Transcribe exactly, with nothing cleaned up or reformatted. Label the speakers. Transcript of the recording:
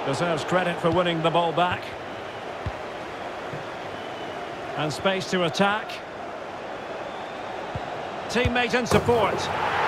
Speaker 1: Deserves credit for winning the ball back. And space to attack. Teammate and support.